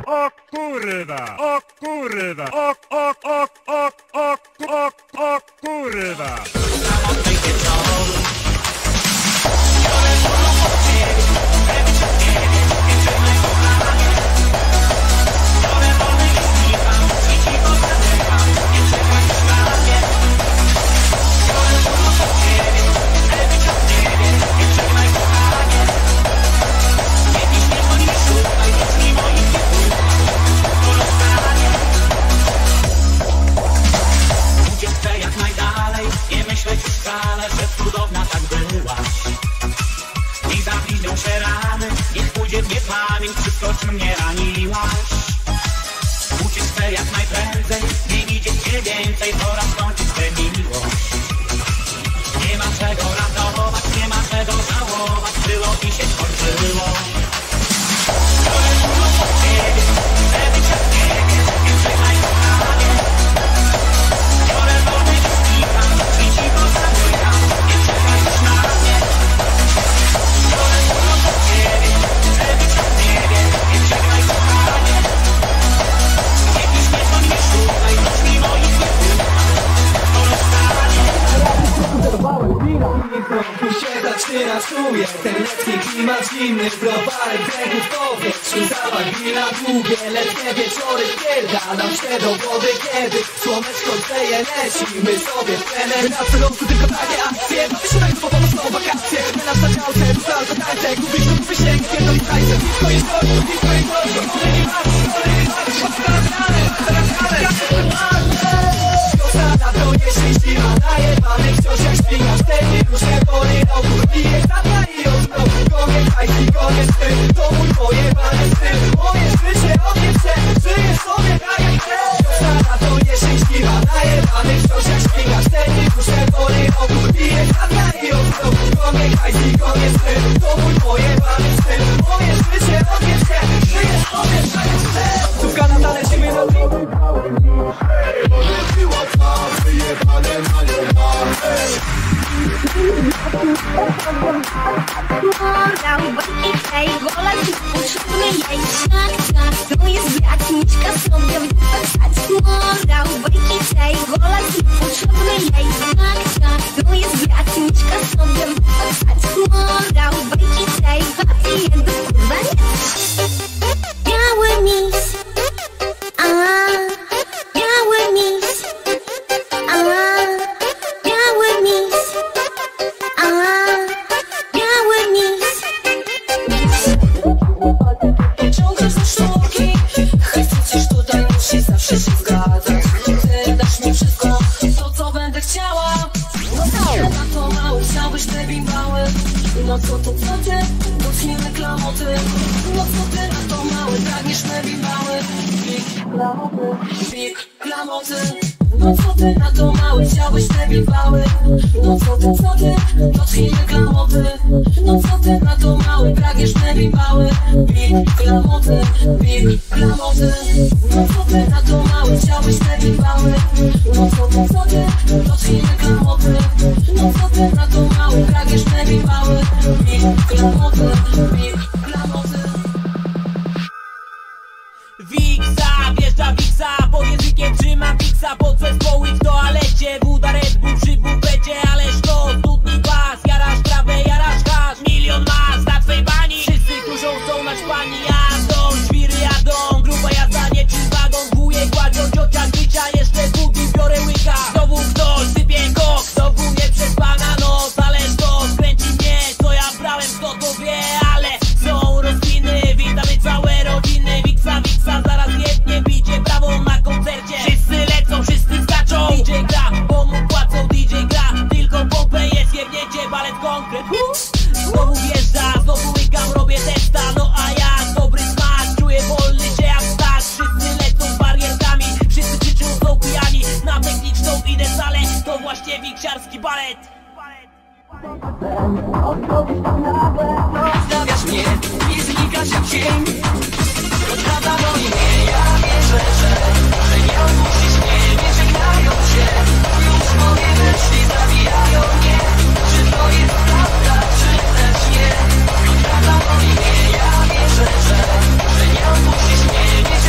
O kurwa! O kurwa! O kurwa! Że cudowna tak byłaś. Niech zabliźnią się rany, niech pójdzie w niepamięć wszystko, czym mnie raniłaś. Uciec chcę jak najprędzej, nie widzieć cię więcej, pora skończyć tę miłość. Nie ma czego ratować, nie ma czego żałować, było i się skończyło. Biorę dużo po ciebie, chcę być jak ciebie, nie czekaj kochanie. Biorę wolny i znikam, i cicho zamykam, nie czekaj już na mnie. Biorę dużo po ciebie, chcę być jak ciebie, nie czekaj kochanie. Jakiś nie to nie szukaj, choć mi moich nie słucha, to rozstanie. Tu się zaczyna, czuję ten letni klimat zimny, browarek brzegów w powietrzu, zapach grilla długie, letnie wieczory pierdalam się do wody, kiedy słoneczko grzeje, lecimy sobie w trener. Na celowku tylko takie akcje, wysiadaj z powodów są wakacje, my nas na działce, rusal to tańce, gubisz lub wysięg, pierdoli tańce, disco jest wolno, disco jest wolno, kolejny marsz, odstawiamy, na to jeśli siła najebany wciąż jak śpina, wtedy różne pory roku i jest zadna i odnowu, koniec hajs i koniec ty, to mój pojebany styl, moje życie odniesie, żyję sobie tak jak chcę. Na to jeśli siła najebany wciąż jak śpina, wtedy różne pory roku i jest zadna i odnowu, koniec hajs i koniec ty, to mój pojebany styl, moje życie odniesie, żyję sobie tak jak chcę. Cówka na talerzymy na dni. Wyjebane na nią Morał bajki tej, wola ci potrzebny jej. Tak, tak, to jest wiatniczka sobie w dupę wstać. Morał bajki tej, wola ci potrzebny jej. Tak, tak, to jest wiatniczka sobie w dupę wstać. Morał bajki tej, papi jedno kurwa nie. Biały mis, biały mis, biały mis, biały mis. Ciągasz za sznurki, chcesz tutaj musi zawsze się zgadzać. Ty dasz mi wszystko, to co będę chciała. No co na to mały, chciałbyś te bimbały. No co to co ty, docniemy klamoty. No co ty na to mały, pragniesz me bimbały. Big klamoty, big klamoty. No co ty na to mały, chciałbyś te bimbały. No co ty, docniemy klamoty. No co ty na to mały, pragniesz me bimbały. Big klamoty, big klamoty. No co ty na to mały, chciałbyś te bimbały. No co ty, docniemy klamoty. No co ty na to mały, pragniesz me bimbały. Big klamoty, big klamoty. Wiksa, wjeżdża Wiksa, pod językiem trzyma Wiksa, pod zespoły w toalecie, Buda Red Bull przy bufecie, ależ to studni pas, jarasz trawę, jarasz hasz, milion mas na twej bani, wszyscy kurzą są na szpani, jadą, świry jadą, gruba jazda, nie czy wagon, wujek kładzią, ciocia życia, jeszcze buty, biorę łyka, znowu ktoś sypie kok, znowu nie przespana noc, ależ to skręci mnie, co ja brałem, kto to wie, ale są rozwiny, witamy całe rodziny, Wiksa, zaraz jednie bicie brawo na koncercie. Wszyscy lecą, wszyscy skaczą. DJ gra, bo mu płacą, DJ gra. Tylko pompę jest jebnięcie, balet konkret. Znowu wjeżdża, znowu łykam, robię testa. No a ja dobry smak, czuję wolny się jak ptak. Wszyscy lecą z barierkami, wszyscy krzyczą, są pijani. Na techniczną idę salę, to właśnie wiksiarski balet. Stawiasz mnie i znikasz jak cień. Odprawa moje imię, ja wierzę, że nie opuścisz mnie, nie żegnają się. Już moje myśli zabijają mnie. Czy to jest prawda, czy też nie? Odprawa moje imię, ja wierzę, że nie opuścisz mnie, nie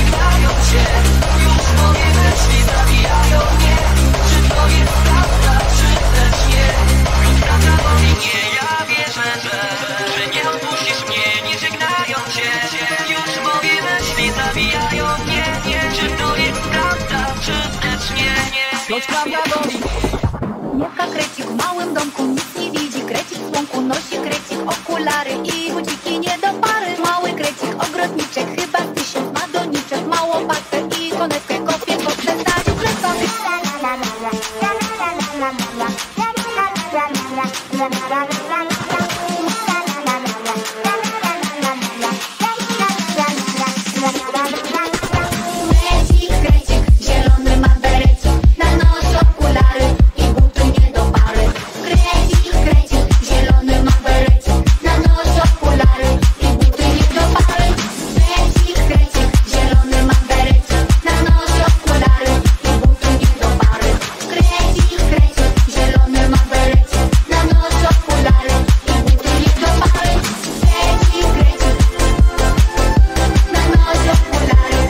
choć prawda boli. Mieszka krecik w małym domku, nic nie widzi. Krecik w łąku nosi krecik okulary i buciki nie do pary. Mały krecik, ogrodniczek, chyba 1000 ma doniczek. Małą patę i konewkę kopie, bo przesadził plecony. Krecik, krecik, zielony ma berecik, na nos okulary i buty nie do pary. Krecik, krecik, zielony ma berecik, na nos okulary i buty nie do pary. Krecik, krecik, zielony ma berecik, na nos okulary i buty nie do pary. Krecik, krecik, zielony ma berecik, na nos okulary i buty nie do pary. Krecik, krecik, na nos okulary.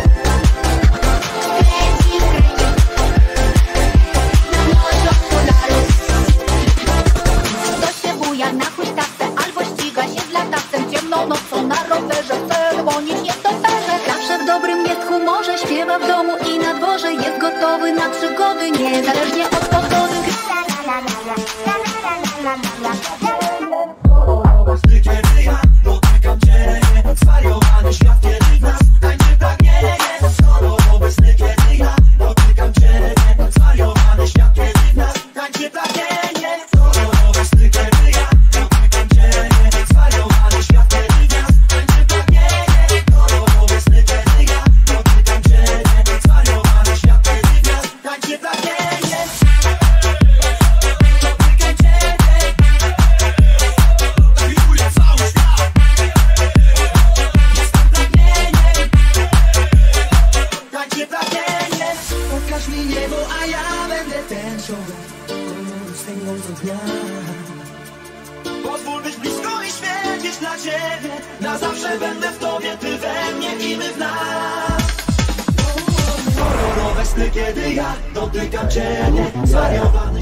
Ktoś się buja na huśtawce albo ściga się z latawcem ciemną nocą na rowerze, chce dzwonić nietoperze. Zawsze w dobrym jest humorze, śpiewa w domu i na dworze, jest gotowy na przygody, niezależnie od pogody. Kiedy ja dotykam cię, zwariowany świat, kiedy w nas tańczy pragnienie. Skoro obecny, kiedy ja dotykam cię, zwariowany świat, kiedy w nas tańczy pragnienie. Skoro obecny, kiedy ja dotykam cię, zwariowany świat, kiedy w nas tańczy pragnienie. Skoro obecny, kiedy ja dotykam cię, zwariowany świat, kiedy w nas tańczy pragnienie. Dotykam cię, świruję cały świat. Jestem pragnieniem, tańczy pragnienie. Pokaż mi niebo, a ja będę tęczą stęgnącą dnia. Pozwól być blisko i świecić dla ciebie. Na zawsze będę w tobie, ty we mnie i my w nas. Kolorowe sny, kiedy ja dotykam ciebie, zwariowany.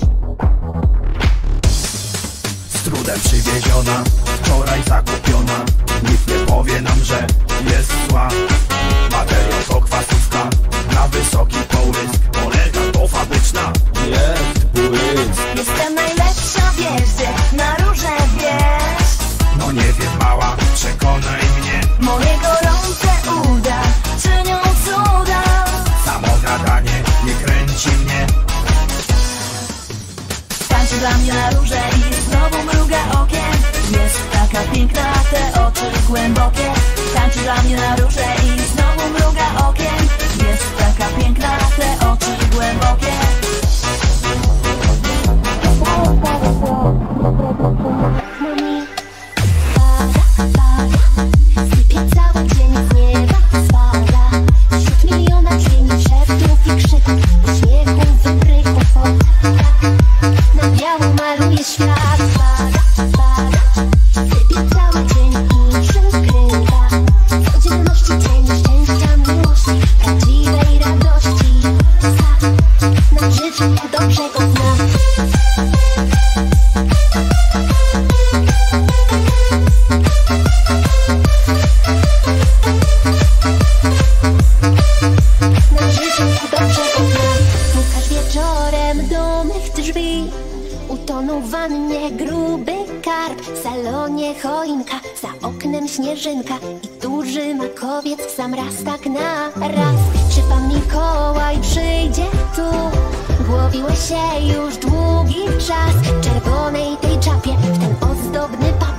Z trudem przywieziona, wczoraj zakupiona. Nikt nie powie nam, że jest zła. Materiał to kwasówka, na wysoki połysk. Moneta to fabryczna, jest błysk. Jestem najlepsza, wiesz, że na róże wiesz. No nie wiem mała, przekonaj mnie. Moje gorące uda czynią cuda. Samo gadanie nie kręci mnie. Tańczy dla mnie na róże i znowu mruga okiem. Jest taka piękna, te oczy głębokie. Tańczy dla mnie na róże i znowu mruga okiem. Jest taka piękna, te oczy głębokie. Sypie cały dzień z nieba spada. Wśród miliona cieni, szeptów i krzyków, śmiechu, wybryków, na biało maluje świat. Spada, sypie cały dzień i czym skrywa. Codzienności cień, szczęścia, miłości, prawdziwej radości. Nam życzy dobrego dnia. Pukasz wieczorem do mych drzwi. Utonął w wannie gruby karp. W salonie choinka, za oknem śnieżynka i duży makowiec sam raz tak na raz. Czy pan Mikołaj przyjdzie tu? Głowiło się już długi czas w czerwonej tej czapie, w ten ozdobny pas.